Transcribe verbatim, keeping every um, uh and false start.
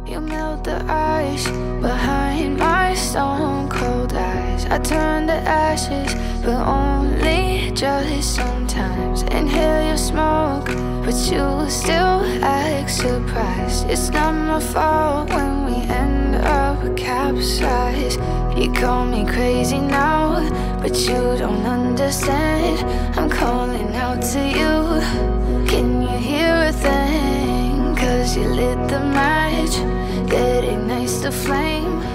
You melt the ice behind my stone cold eyes. I turn to ashes, but only just sometimes. Inhale your smoke, but you still act surprised. It's not my fault when we end up capsized. You call me crazy now, but you don't understand. I'm calling out to you. Can you hear a thing? 'Cause you lit the match that ignites the flame.